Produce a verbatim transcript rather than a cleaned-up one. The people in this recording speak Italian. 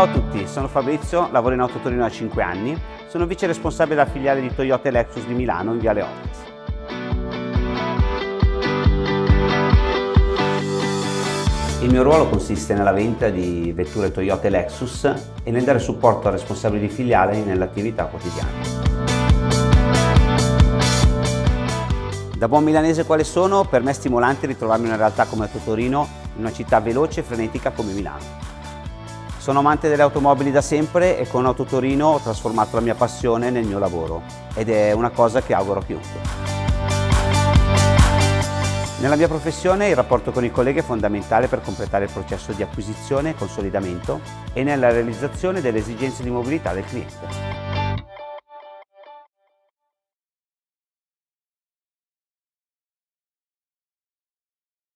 Ciao a tutti, sono Fabrizio, lavoro in Auto Torino da cinque anni, sono vice responsabile della filiale di Toyota e Lexus di Milano in Viale Ovest. Il mio ruolo consiste nella vendita di vetture Toyota e Lexus e nel dare supporto al responsabile di filiale nell'attività quotidiana. Da buon milanese quale sono, per me è stimolante ritrovarmi in una realtà come Auto Torino, in una città veloce e frenetica come Milano. Sono amante delle automobili da sempre e con Auto Torino ho trasformato la mia passione nel mio lavoro ed è una cosa che auguro a chiunque. Nella mia professione il rapporto con i colleghi è fondamentale per completare il processo di acquisizione e consolidamento e nella realizzazione delle esigenze di mobilità del cliente.